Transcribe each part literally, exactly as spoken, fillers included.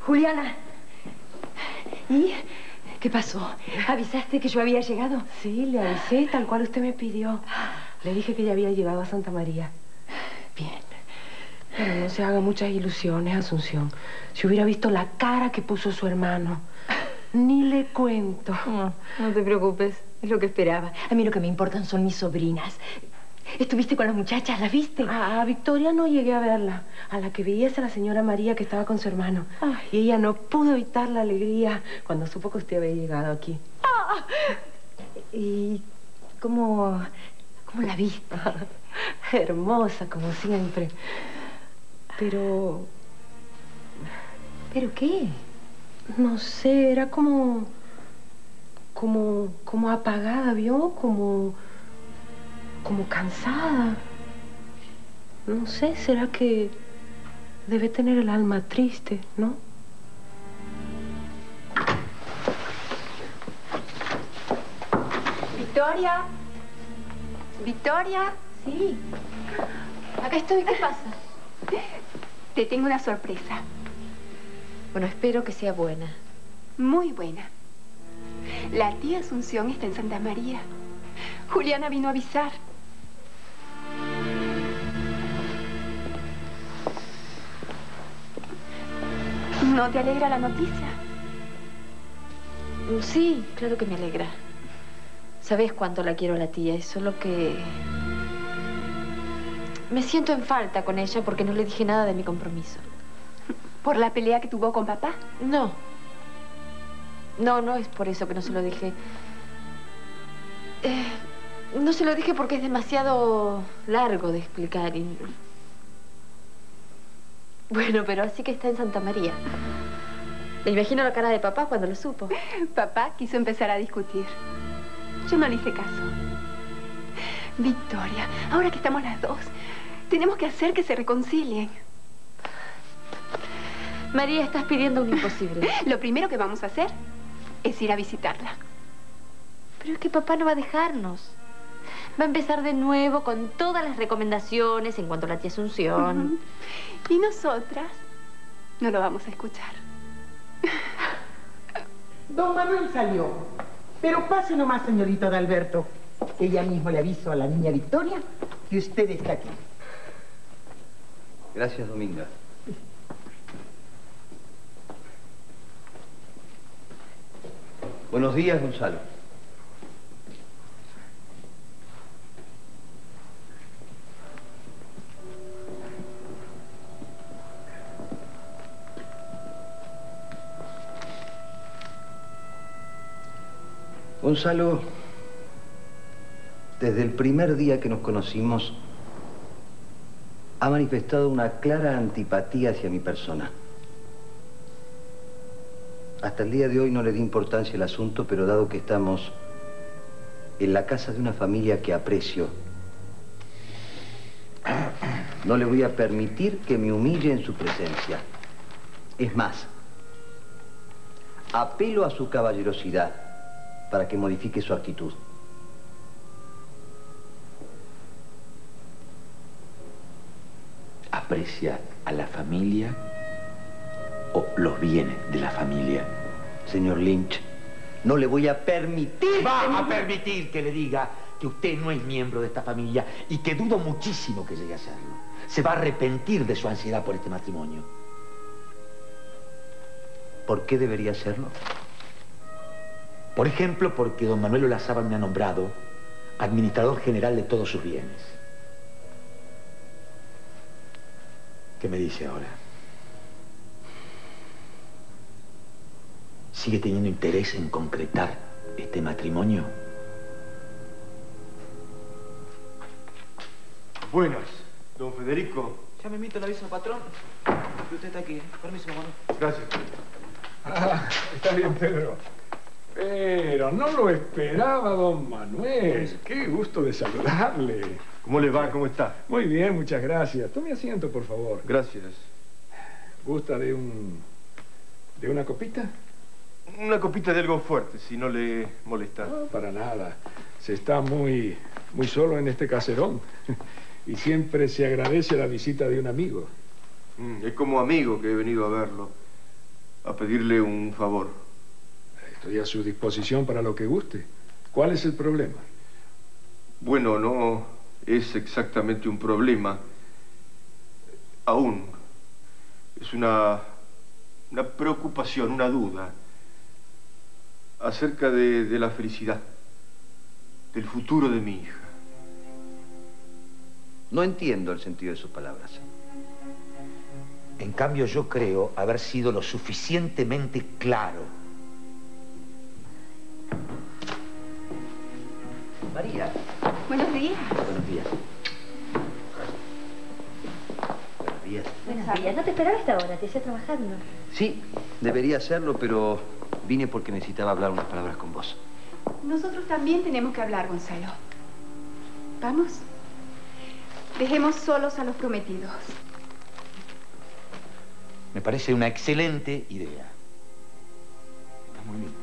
Juliana. ¿Y qué pasó? ¿Avisaste que yo había llegado? Sí, le avisé tal cual usted me pidió. Le dije que ya había llegado a Santa María. Bien. Pero no se haga muchas ilusiones, Asunción. Si hubiera visto la cara que puso su hermano. Ni le cuento. No, no te preocupes. Es lo que esperaba. A mí lo que me importan son mis sobrinas. ¿Estuviste con las muchachas? ¿Las viste? A, a Victoria no llegué a verla. A la que vi es a la señora María que estaba con su hermano. Ay. Y ella no pudo evitar la alegría cuando supo que usted había llegado aquí. Ah. ¿Y cómo, cómo la viste? Hermosa, como siempre. Pero... ¿Pero qué? No sé, era como... Como... Como apagada, ¿vio? Como... Como cansada. No sé, ¿será que debe tener el alma triste, no? Victoria. Victoria. Sí. Acá estoy. ¿Qué pasa? Te tengo una sorpresa. Bueno, espero que sea buena. Muy buena. La tía Asunción está en Santa María. Juliana vino a avisar. ¿No te alegra la noticia? Sí, claro que me alegra. Sabes cuánto la quiero a la tía, es solo que... me siento en falta con ella porque no le dije nada de mi compromiso. ¿Por la pelea que tuvo con papá? No. No, no es por eso que no se lo dije. Eh, no se lo dije porque es demasiado largo de explicar y... Bueno, pero así que está en Santa María. Me imagino la cara de papá cuando lo supo. Papá quiso empezar a discutir. Yo no le hice caso. Victoria, ahora que estamos las dos, tenemos que hacer que se reconcilien. María, estás pidiendo un imposible. Lo primero que vamos a hacer es ir a visitarla. Pero es que papá no va a dejarnos. Va a empezar de nuevo con todas las recomendaciones en cuanto a la tía Asunción. Uh-huh. Y nosotras no lo vamos a escuchar. Don Manuel salió. Pero pase nomás, señorito Adalberto. Ella mismo le avisó a la niña Victoria que usted está aquí. Gracias, Dominga. Buenos días, Gonzalo. Gonzalo, desde el primer día que nos conocimos, ha manifestado una clara antipatía hacia mi persona. Hasta el día de hoy no le di importancia al asunto, pero dado que estamos en la casa de una familia que aprecio, no le voy a permitir que me humille en su presencia. Es más, apelo a su caballerosidad para que modifique su actitud. ¿Aprecia a la familia o los bienes de la familia? Señor Lynch, no le voy a permitir... Va a permitir que le diga que usted no es miembro de esta familia y que dudo muchísimo que llegue a serlo. Se va a arrepentir de su ansiedad por este matrimonio. ¿Por qué debería hacerlo? Por ejemplo, porque don Manuel Olazábal me ha nombrado administrador general de todos sus bienes. ¿Qué me dice ahora? ¿Sigue teniendo interés en concretar este matrimonio? Buenas, don Federico. Ya me emito el aviso, patrón. Que usted está aquí. Permiso, Manuel. Gracias. Ah, está bien, Pedro. Pero no lo esperaba, don Manuel. Qué gusto de saludarle. ¿Cómo le va? ¿Cómo está? Muy bien, muchas gracias. Tome asiento, por favor. Gracias. ¿Gusta de un... de una copita? Una copita de algo fuerte, si no le molesta. No, para nada. Se está muy, muy solo en este caserón. Y siempre se agradece la visita de un amigo. Mm, es como amigo que he venido a verlo. a pedirle un favor. Estoy a su disposición para lo que guste. ¿Cuál es el problema? Bueno, no es exactamente un problema. Aún. Es una, una preocupación, una duda acerca de, de la felicidad, del futuro de mi hija. No entiendo el sentido de sus palabras. En cambio, yo creo haber sido lo suficientemente claro. María. Buenos días. Buenos días. Buenos días. Buenos días. No te esperaba a esta hora, te hacía trabajando. Sí, debería hacerlo, pero vine porque necesitaba hablar unas palabras con vos. Nosotros también tenemos que hablar, Gonzalo. ¿Vamos? Dejemos solos a los prometidos. Me parece una excelente idea. Está muy linda.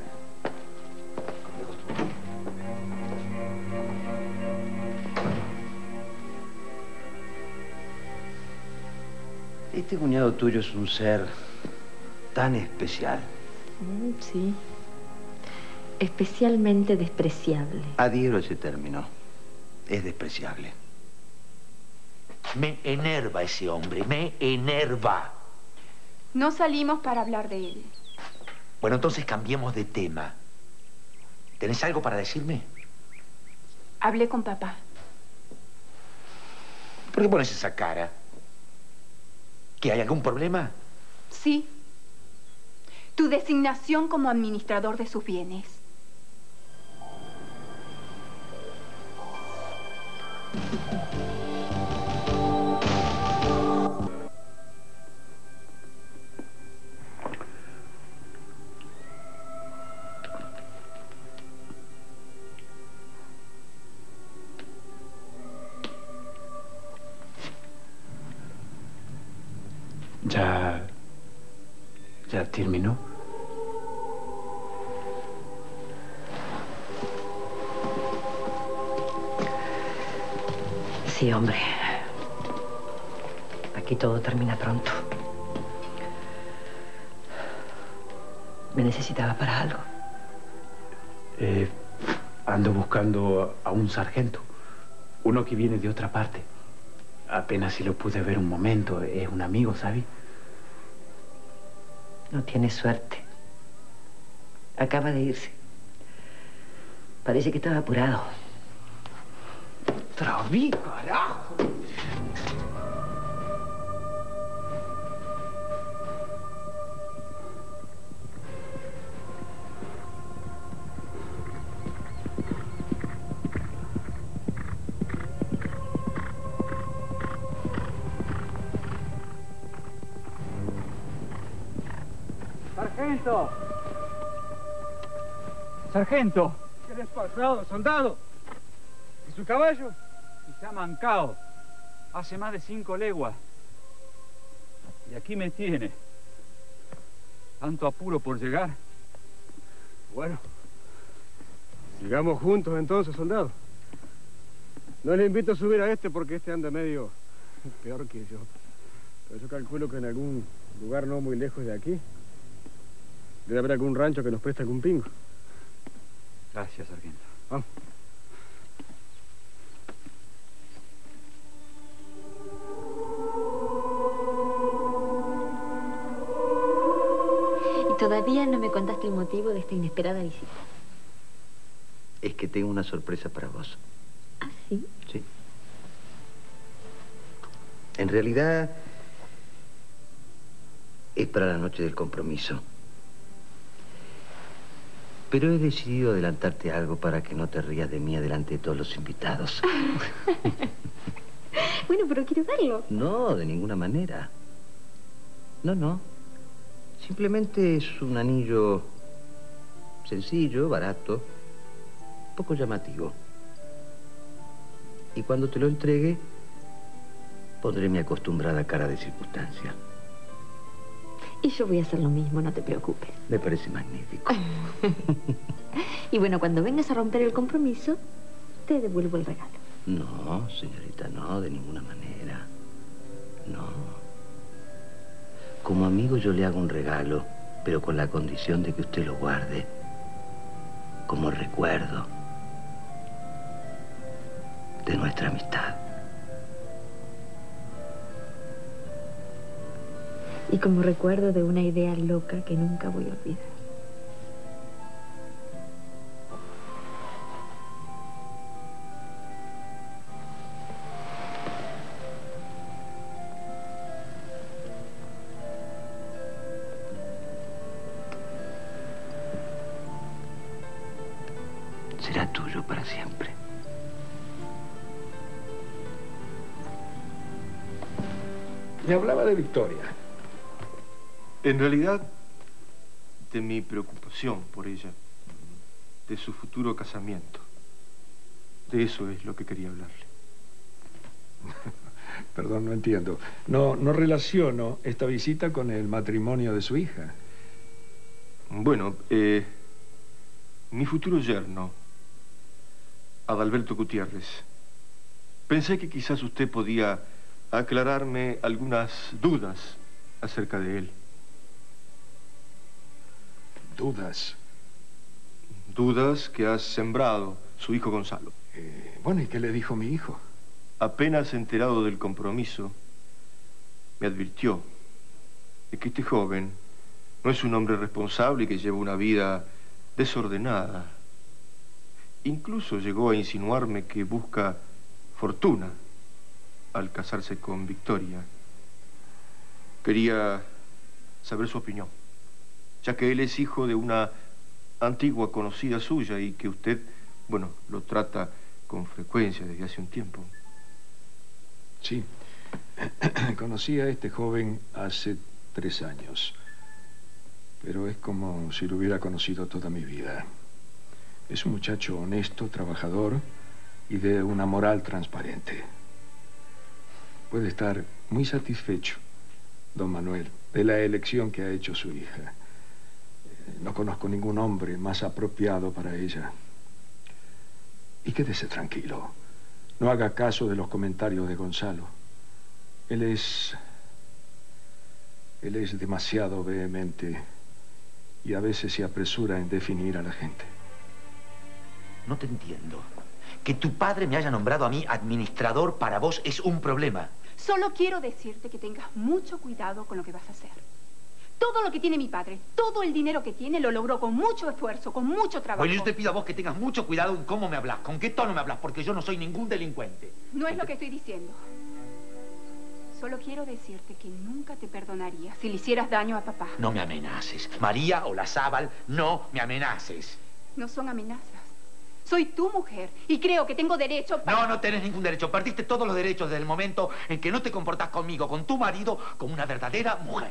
Este cuñado tuyo es un ser tan especial. Mm, sí. Especialmente despreciable. Adhiero a ese término. Es despreciable. Me enerva ese hombre, me enerva. No salimos para hablar de él. Bueno, entonces cambiemos de tema. ¿Tenés algo para decirme? Hablé con papá. ¿Por qué pones esa cara? ¿Que hay algún problema? Sí. Tu designación como administrador de sus bienes. ¿Ya... ya terminó? Sí, hombre. Aquí todo termina pronto. ¿Me necesitaba para algo? Eh, ando buscando a un sargento. Uno que viene de otra parte. Apenas si lo pude ver un momento. Es un amigo, ¿sabes? No tiene suerte. Acaba de irse. Parece que estaba apurado. ¡Traví, carajo! ¡Sargento! ¡Sargento! ¿Qué les ha pasado, soldado? ¿Y su caballo? Y se ha mancado. Hace más de cinco leguas. Y aquí me tiene. Tanto apuro por llegar. Bueno, sigamos juntos entonces, soldado. No le invito a subir a este porque este anda medio peor que yo. Pero yo calculo que en algún lugar no muy lejos de aquí debe haber algún rancho que nos preste algún pingo. Gracias, sargento. Vamos. Y todavía no me contaste el motivo de esta inesperada visita. Es que tengo una sorpresa para vos. ¿Ah, sí? Sí. En realidad, es para la noche del compromiso. Pero he decidido adelantarte algo para que no te rías de mí delante de todos los invitados. Bueno, pero quiero verlo. No, de ninguna manera. No, no. Simplemente es un anillo sencillo, barato, poco llamativo. Y cuando te lo entregue, pondré mi acostumbrada cara de circunstancia. Y yo voy a hacer lo mismo, no te preocupes. Me parece magnífico. Y bueno, cuando vengas a romper el compromiso, te devuelvo el regalo. No, señorita, no, de ninguna manera. No. Como amigo yo le hago un regalo pero con la condición de que usted lo guarde como recuerdo de nuestra amistad. Y como recuerdo de una idea loca que nunca voy a olvidar. Será tuyo para siempre. Me hablaba de Victoria. En realidad, de mi preocupación por ella, de su futuro casamiento. De eso es lo que quería hablarle. Perdón, no entiendo. No, no relaciono esta visita con el matrimonio de su hija. Bueno, eh, mi futuro yerno, Adalberto Gutiérrez. Pensé que quizás usted podía aclararme algunas dudas acerca de él. ¿Dudas? Dudas que ha sembrado su hijo Gonzalo. Eh, bueno, ¿y qué le dijo mi hijo? Apenas enterado del compromiso, me advirtió de que este joven no es un hombre responsable y que lleva una vida desordenada. Incluso llegó a insinuarme que busca fortuna al casarse con Victoria. Quería saber su opinión, ya que él es hijo de una antigua conocida suya y que usted, bueno, lo trata con frecuencia desde hace un tiempo. Sí. Conocí a este joven hace tres años, pero es como si lo hubiera conocido toda mi vida. Es un muchacho honesto, trabajador y de una moral transparente. Puede estar muy satisfecho, don Manuel, de la elección que ha hecho su hija. No conozco ningún hombre más apropiado para ella. Y quédese tranquilo. No haga caso de los comentarios de Gonzalo. Él es... Él es demasiado vehemente y a veces se apresura en definir a la gente. No te entiendo. Que tu padre me haya nombrado a mí administrador para vos es un problema. Solo quiero decirte que tengas mucho cuidado con lo que vas a hacer. Todo lo que tiene mi padre, todo el dinero que tiene, lo logró con mucho esfuerzo, con mucho trabajo. Bueno, yo te pido a vos que tengas mucho cuidado en cómo me hablas, con qué tono me hablas, porque yo no soy ningún delincuente. No es lo que estoy diciendo. Solo quiero decirte que nunca te perdonaría si le hicieras daño a papá. No me amenaces. María Olazábal, no me amenaces. No son amenazas. Soy tu mujer y creo que tengo derecho para... No, no tenés ningún derecho. Perdiste todos los derechos desde el momento en que no te comportás conmigo, con tu marido, como una verdadera mujer.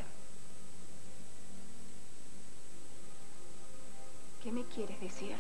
¿Qué me quieres decir?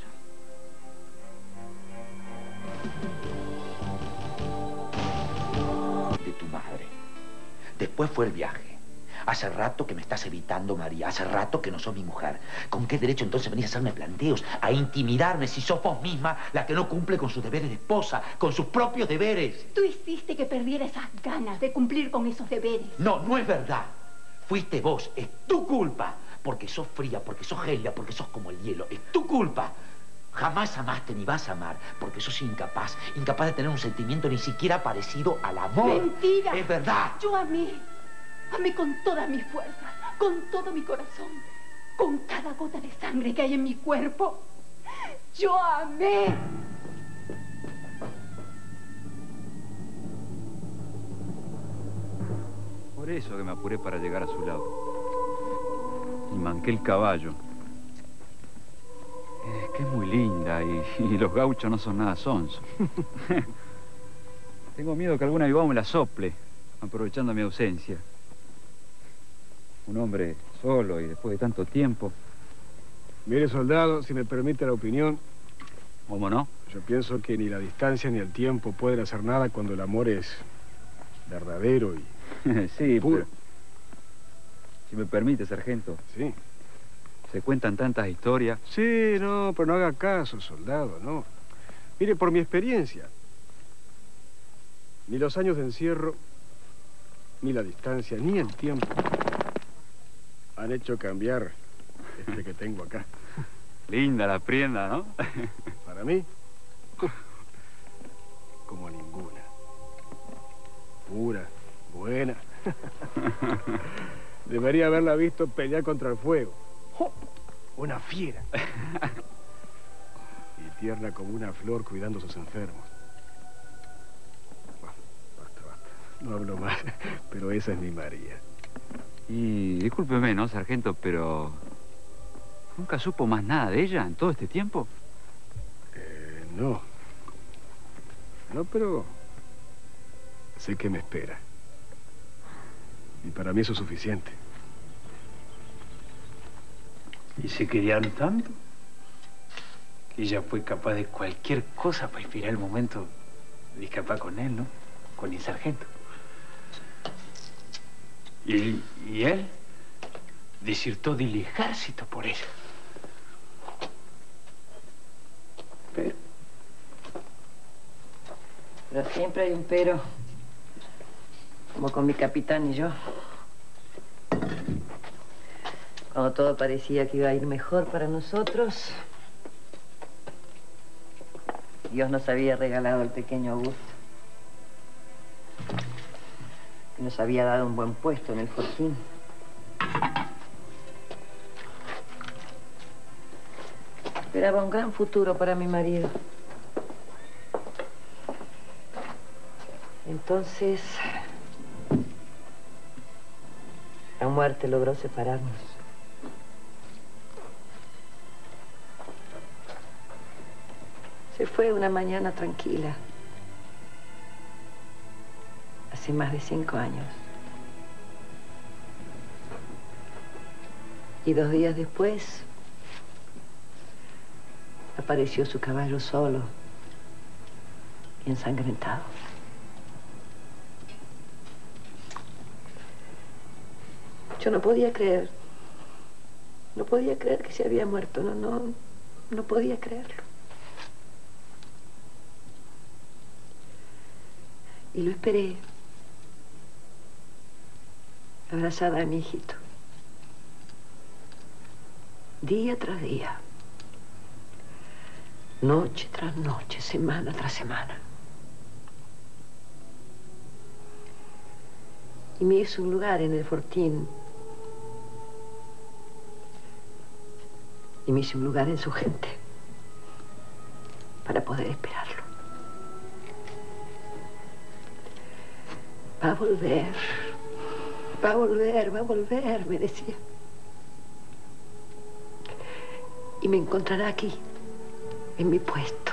De tu madre. Después fue el viaje. Hace rato que me estás evitando, María. Hace rato que no sos mi mujer. ¿Con qué derecho entonces venís a hacerme planteos, a intimidarme si sos vos misma la que no cumple con sus deberes de esposa, con sus propios deberes? Tú hiciste que perdiera esas ganas de cumplir con esos deberes. No, no es verdad. Fuiste vos. Es tu culpa. Porque sos fría, porque sos gélida, porque sos como el hielo. Es tu culpa. Jamás amaste ni vas a amar, porque sos incapaz. Incapaz de tener un sentimiento ni siquiera parecido al amor. ¡Mentira! Es verdad. Yo amé. Amé con toda mi fuerza, con todo mi corazón, con cada gota de sangre que hay en mi cuerpo. ¡Yo amé! Por eso que me apuré para llegar a su lado. Y manqué el caballo. Es que es muy linda y, y los gauchos no son nada sonsos. Tengo miedo que algún avivado me la sople, aprovechando mi ausencia. Un hombre solo y después de tanto tiempo. Mire, soldado, si me permite la opinión. ¿Cómo no? Yo pienso que ni la distancia ni el tiempo pueden hacer nada cuando el amor es verdadero y sí, puro. pero... Si me permite, sargento. Sí. Se cuentan tantas historias. Sí, no, pero no haga caso, soldado, no. Mire, por mi experiencia, ni los años de encierro, ni la distancia, ni el tiempo han hecho cambiar Este que tengo acá. Linda la prenda, ¿no? Para mí, como ninguna. Pura, buena. Debería haberla visto pelear contra el fuego. ¡Oh! Una fiera. Y tierna como una flor cuidando a sus enfermos. Bueno, basta, basta. No hablo más, pero esa es mi María. Y discúlpeme, ¿no, sargento? Pero... ¿nunca supo más nada de ella en todo este tiempo? Eh, no. No, pero... sé que me espera. Y para mí eso es suficiente. ¿Y se querían tanto? Que ella fue capaz de cualquier cosa para inspirar el momento de escapar con él, ¿no? Con el sargento. Y, y él desertó del ejército por ella. Pero... pero siempre hay un pero. Como con mi capitán y yo. Cuando todo parecía que iba a ir mejor para nosotros, Dios nos había regalado al pequeño Augusto. Y nos había dado un buen puesto en el Fortín. Esperaba un gran futuro para mi marido. Entonces, la muerte logró separarnos. Se fue una mañana tranquila. Hace más de cinco años. Y dos días después, apareció su caballo solo y ensangrentado. Yo no podía creer. No podía creer que se había muerto. No, no, no podía creerlo. Y lo esperé, abrazada a mi hijito. Día tras día. Noche tras noche, semana tras semana. Y me hizo un lugar en el Fortín. Y me hizo un lugar en su gente. Para poder esperarlo. Va a volver. Va a volver, va a volver, me decía. Y me encontrará aquí, en mi puesto.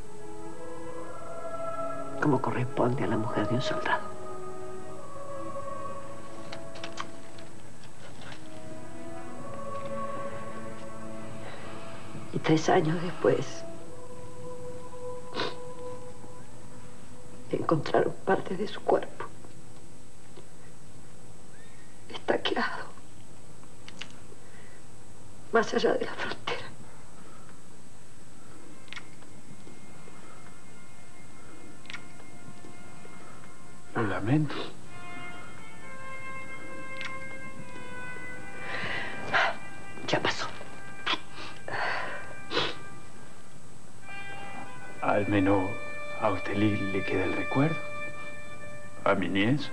Como corresponde a la mujer de un soldado. Y tres años después, encontraron partes de su cuerpo. Estaqueado. Más allá de la frontera. Lo lamento. Ya pasó. Al menos a usted le, le queda el recuerdo. A mi niñez.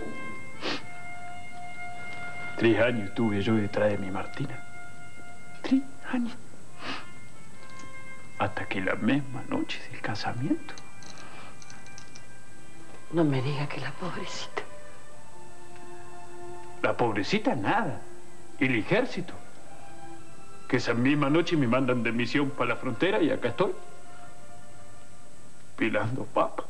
Tres años tuve yo detrás de mi Martina. Tres años. Hasta que la misma noche del casamiento. No me diga que la pobrecita. La pobrecita nada. El ejército. Que esa misma noche me mandan de misión para la frontera y acá estoy. Pilando papa.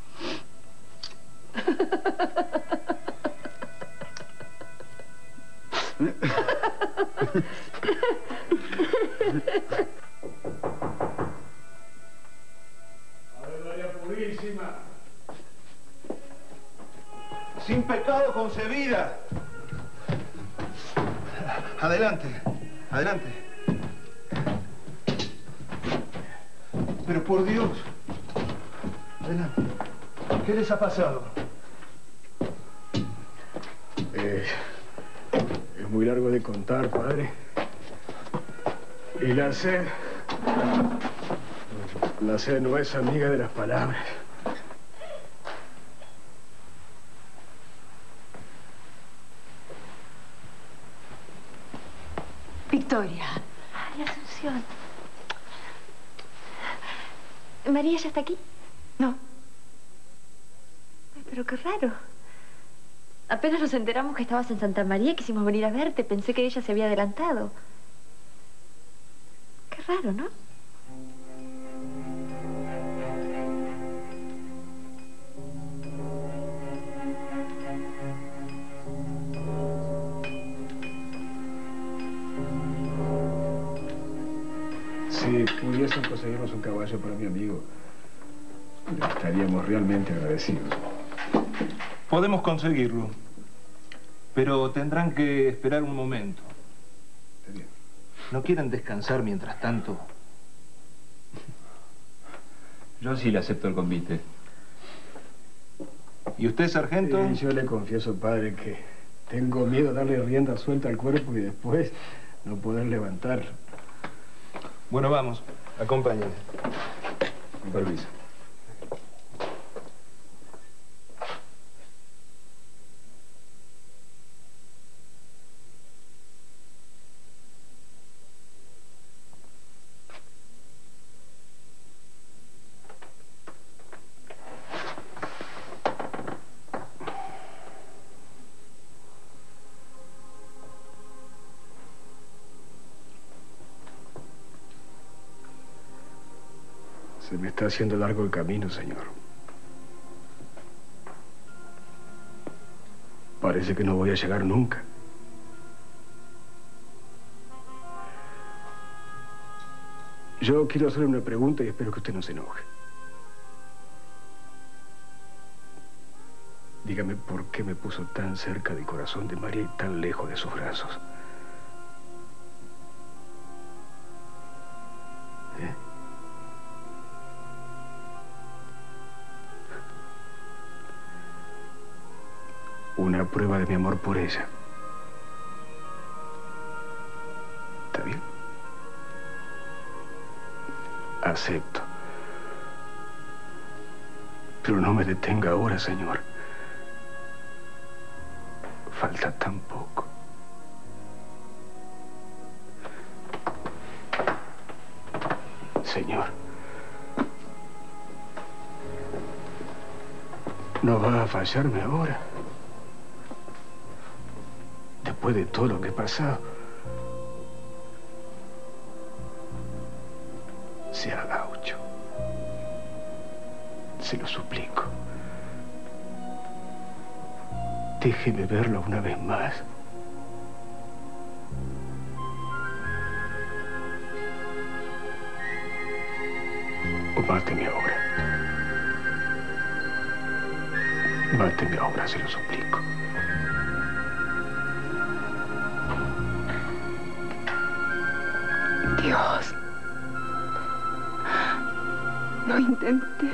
¡Ave María Purísima! Sin pecado concebida. Adelante, adelante. Pero por Dios. Adelante. ¿Qué les ha pasado? Eh, es muy largo de contar, padre. Y la sed... La sed no es amiga de las palabras. Victoria. Ay, Asunción. ¿María ya está aquí? No. Ay, pero qué raro. Apenas nos enteramos que estabas en Santa María, quisimos venir a verte. Pensé que ella se había adelantado. Qué raro, ¿no? Si pudiesen conseguirnos un caballo para mi amigo, estaríamos realmente agradecidos. Podemos conseguirlo, pero tendrán que esperar un momento. Está bien. ¿No quieren descansar mientras tanto? Yo sí le acepto el convite. ¿Y usted, sargento? Eh, yo le confieso, padre, que tengo miedo de darle rienda suelta al cuerpo y después no poder levantarlo. Bueno, vamos. Acompáñenme. Con permiso. Se me está haciendo largo el camino, señor. Parece que no voy a llegar nunca. Yo quiero hacerle una pregunta y espero que usted no se enoje. Dígame por qué me puso tan cerca del corazón de María y tan lejos de sus brazos. ¿Eh? Una prueba de mi amor por ella. ¿Está bien? Acepto. Pero no me detenga ahora, señor. Falta tan poco. Señor. No va a fallarme ahora. Después de todo lo que he pasado. Sea gaucho. Se lo suplico. Déjeme verlo una vez más. O máteme ahora. Máteme ahora, se lo suplico. Dios. Lo intenté.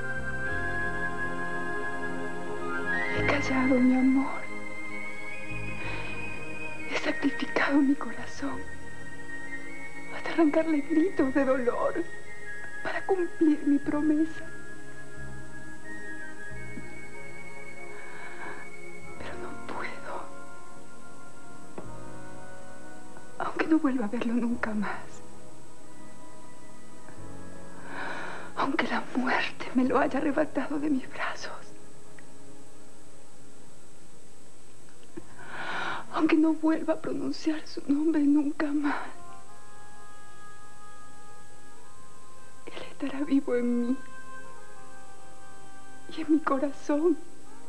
He callado mi amor. He sacrificado mi corazón hasta arrancarle gritos de dolor para cumplir mi promesa. Pero no puedo. Aunque no vuelva a verlo nunca más. Aunque la muerte me lo haya arrebatado de mis brazos. Aunque no vuelva a pronunciar su nombre nunca más. Él estará vivo en mí. Y en mi corazón.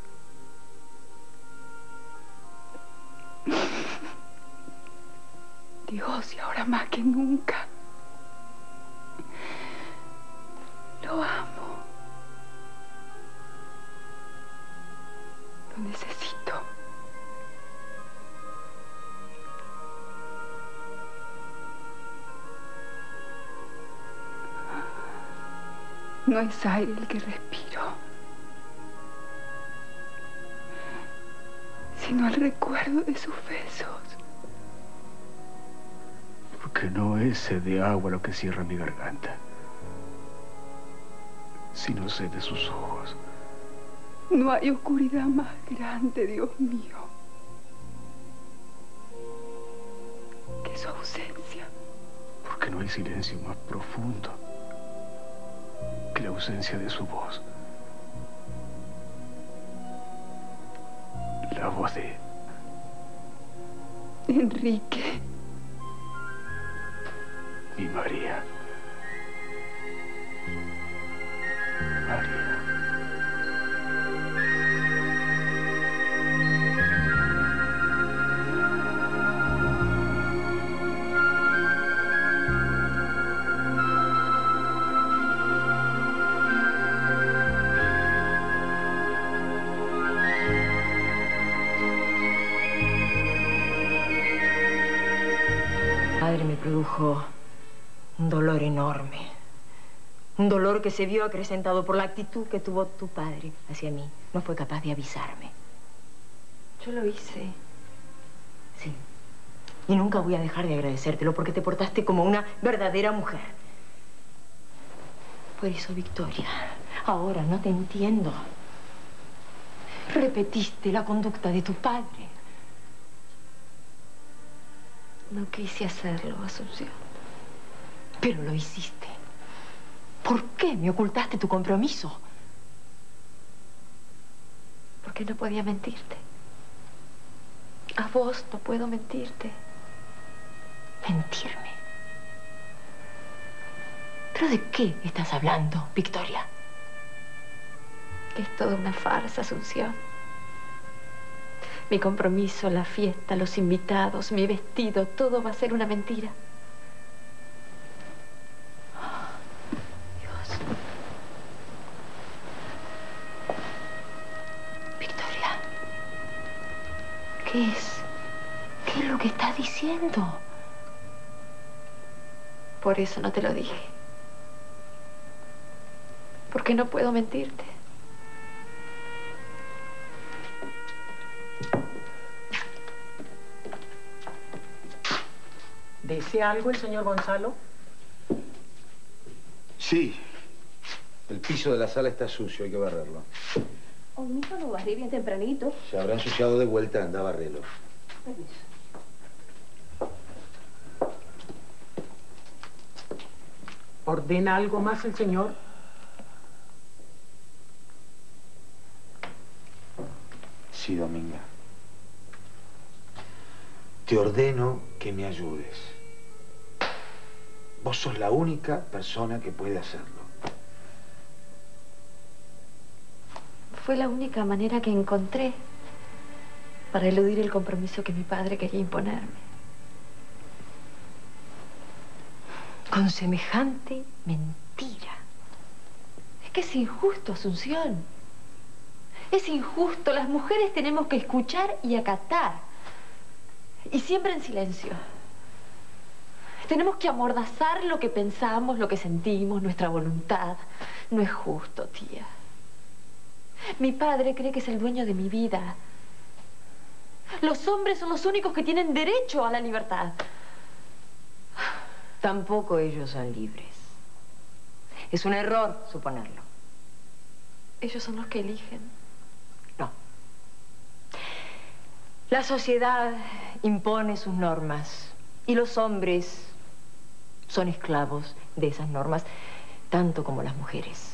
Dios, y ahora más que nunca. Lo amo. Lo necesito. No es aire el que respiro, sino el recuerdo de sus besos. Porque no es sed de agua lo que cierra mi garganta, sino sed de sus ojos. No hay oscuridad más grande, Dios mío, que su ausencia. Porque no hay silencio más profundo que la ausencia de su voz. La voz de Enrique. Mi María. María. Padre me produjo un dolor enorme. Un dolor que se vio acrecentado por la actitud que tuvo tu padre hacia mí. No fue capaz de avisarme. Yo lo hice. Sí. Y nunca voy a dejar de agradecértelo porque te portaste como una verdadera mujer. Por eso, Victoria, ahora no te entiendo. Repetiste la conducta de tu padre. No quise hacerlo, Asunción. Pero lo hiciste. ¿Por qué me ocultaste tu compromiso? Porque no podía mentirte. A vos no puedo mentirte. ¿Mentirme? ¿Pero de qué estás hablando, Victoria? Que es toda una farsa, Asunción. Mi compromiso, la fiesta, los invitados, mi vestido, todo va a ser una mentira. Dios. Victoria. ¿Qué es? ¿Qué es lo que estás diciendo? Por eso no te lo dije. Porque no puedo mentirte. ¿Desea algo el señor Gonzalo? Sí. El piso de la sala está sucio, hay que barrerlo. Hoy mismo lo barrí bien tempranito. Se habrá ensuciado de vuelta, anda a barrerlo. Permiso. ¿Ordena algo más el señor? Sí, Dominga. Te ordeno que me ayudes. Vos sos la única persona que puede hacerlo. Fue la única manera que encontré para eludir el compromiso que mi padre quería imponerme. Con semejante mentira. Es que es injusto, Asunción. Es injusto. Las mujeres tenemos que escuchar y acatar. Y siempre en silencio. Tenemos que amordazar lo que pensamos, lo que sentimos, nuestra voluntad. No es justo, tía. Mi padre cree que es el dueño de mi vida. Los hombres son los únicos que tienen derecho a la libertad. Tampoco ellos son libres. Es un error suponerlo. Ellos son los que eligen. No. La sociedad impone sus normas y los hombres son esclavos de esas normas, tanto como las mujeres.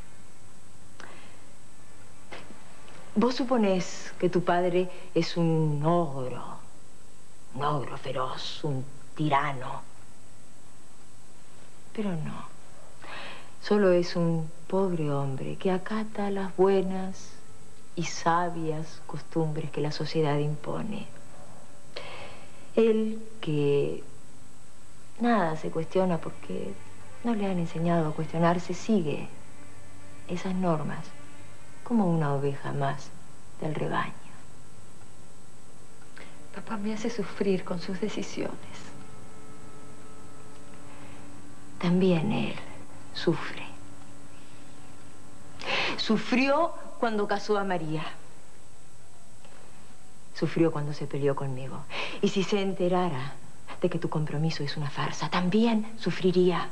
Vos suponés que tu padre es un ogro, un ogro feroz, un tirano. Pero no. Solo es un pobre hombre que acata las buenas y sabias costumbres que la sociedad impone. Él que nada se cuestiona porque no le han enseñado a cuestionarse, sigue esas normas como una oveja más del rebaño. Papá me hace sufrir con sus decisiones. También él sufre. Sufrió cuando casó a María. Sufrió cuando se peleó conmigo. Y si se enterara de que tu compromiso es una farsa. También sufriría.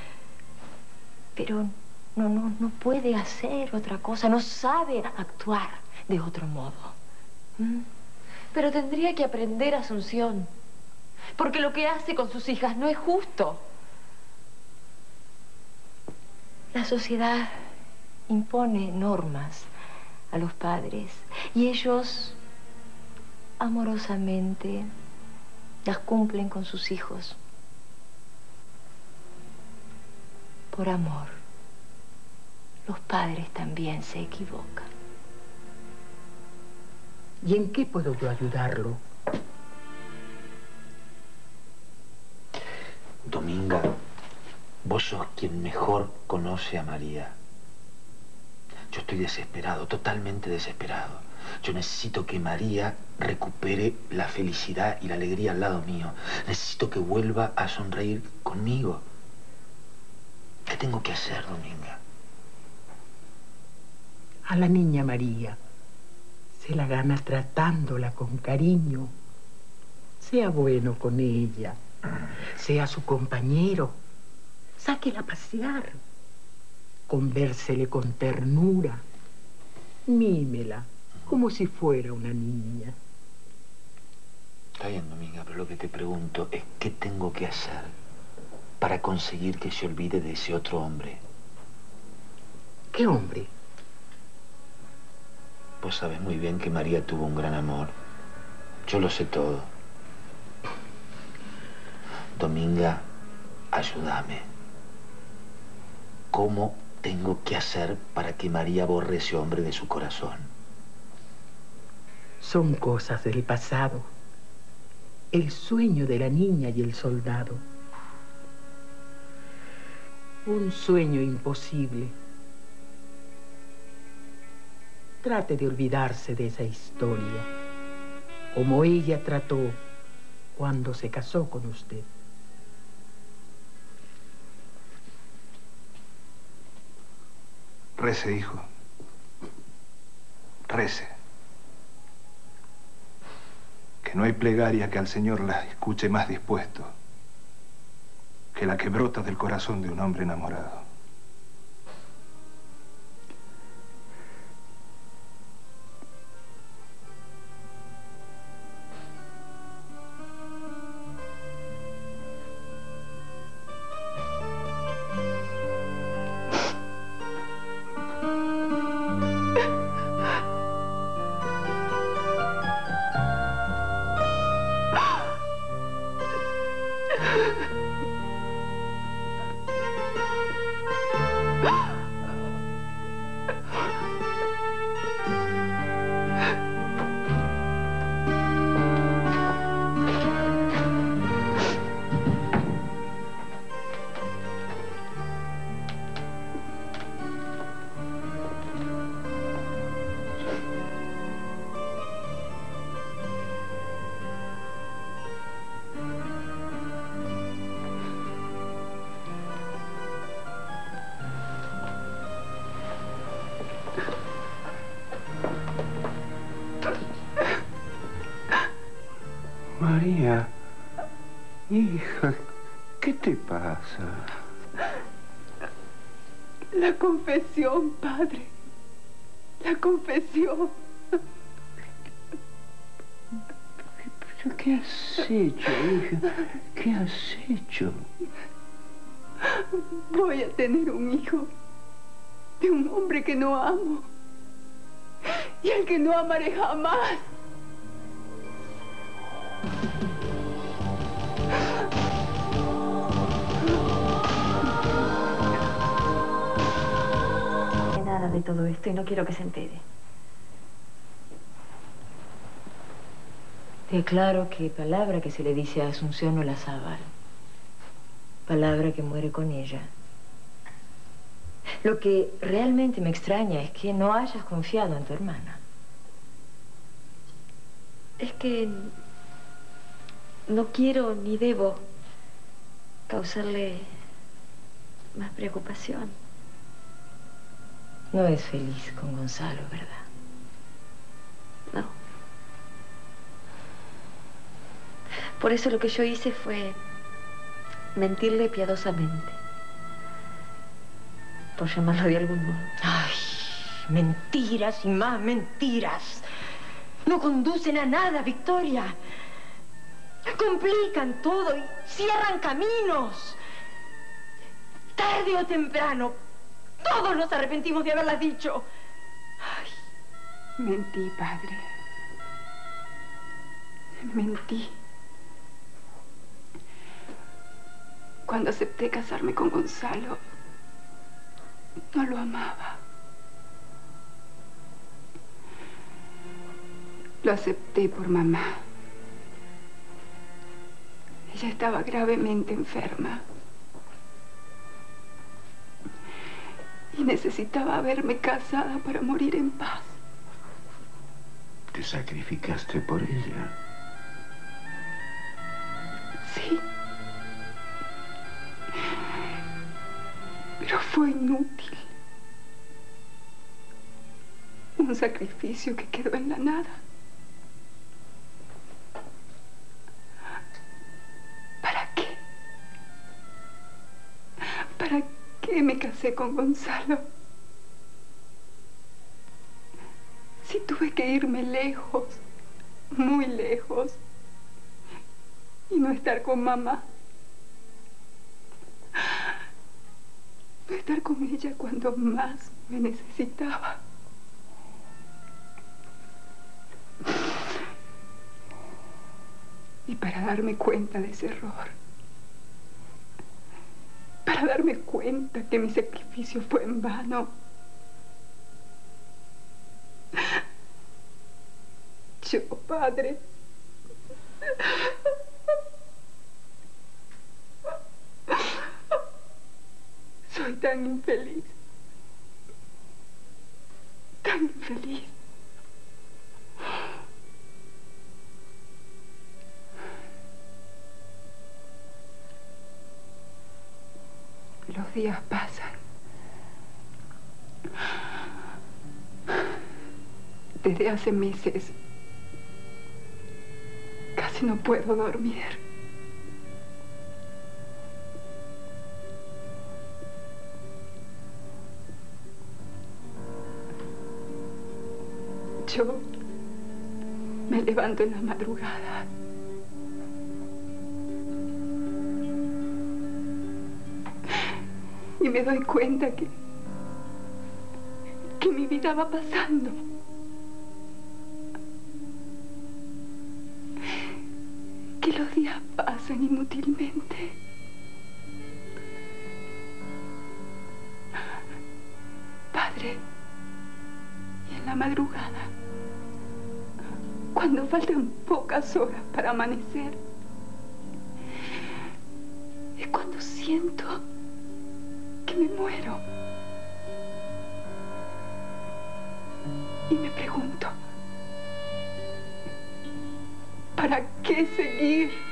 Pero no, no, no puede hacer otra cosa. No sabe actuar de otro modo. ¿Mm? Pero tendría que aprender, Asunción. Porque lo que hace con sus hijas no es justo. La sociedad impone normas a los padres y ellos amorosamente las cumplen con sus hijos. Por amor, los padres también se equivocan. ¿Y en qué puedo yo ayudarlo? Dominga, vos sos quien mejor conoce a María. Yo estoy desesperado, totalmente desesperado. Yo necesito que María recupere la felicidad y la alegría al lado mío. Necesito que vuelva a sonreír conmigo. ¿Qué tengo que hacer, Dominga? A la niña María se la gana tratándola con cariño. Sea bueno con ella. Sea su compañero. Sáquela a pasear. Convérsele con ternura. Mímela como si fuera una niña. Está bien, Dominga, pero lo que te pregunto es ¿qué tengo que hacer para conseguir que se olvide de ese otro hombre? ¿Qué hombre? Vos sabés muy bien que María tuvo un gran amor. Yo lo sé todo. Dominga, ayúdame. ¿Cómo tengo que hacer para que María borre ese hombre de su corazón? Son cosas del pasado. El sueño de la niña y el soldado. Un sueño imposible. Trate de olvidarse de esa historia, como ella trató cuando se casó con usted. Rece, hijo. Rece. Que no hay plegaria que al Señor la escuche más dispuesto que la que brota del corazón de un hombre enamorado. María, hija, ¿qué te pasa? La confesión, padre. La confesión. ¿Pero qué has hecho, hija? ¿Qué has hecho? Voy a tener un hijo de un hombre que no amo y al que no amaré jamás. Nada de todo esto y no quiero que se entere. Declaro que palabra que se le dice a Asunción no la sabe. Palabra que muere con ella. Lo que realmente me extraña es que no hayas confiado en tu hermana. Es que no quiero ni debo causarle más preocupación. No es feliz con Gonzalo, ¿verdad? No. Por eso lo que yo hice fue mentirle piadosamente. Por llamarlo de algún modo. Ay, mentiras y más mentiras. No conducen a nada, Victoria. Complican todo y cierran caminos. Tarde o temprano, todos nos arrepentimos de haberlas dicho. Ay. Mentí, padre. Mentí. Cuando acepté casarme con Gonzalo, no lo amaba. Lo acepté por mamá. Ella estaba gravemente enferma. Y necesitaba verme casada para morir en paz. ¿Te sacrificaste por ella? Sí. Pero fue inútil. Un sacrificio que quedó en la nada. ¿Para qué? ¿Para qué me casé con Gonzalo? Si tuve que irme lejos, muy lejos, y no estar con mamá. No estar con ella cuando más me necesitaba. Y para darme cuenta de ese error, para darme cuenta que mi sacrificio fue en vano, yo, padre, soy tan infeliz, tan infeliz. Los días pasan. Desde hace meses casi no puedo dormir. Yo me levanto en la madrugada. Y me doy cuenta que, que mi vida va pasando. Que los días pasan inútilmente. Padre, y en la madrugada, cuando faltan pocas horas para amanecer, es cuando siento que me muero. Y me pregunto, ¿para qué seguir?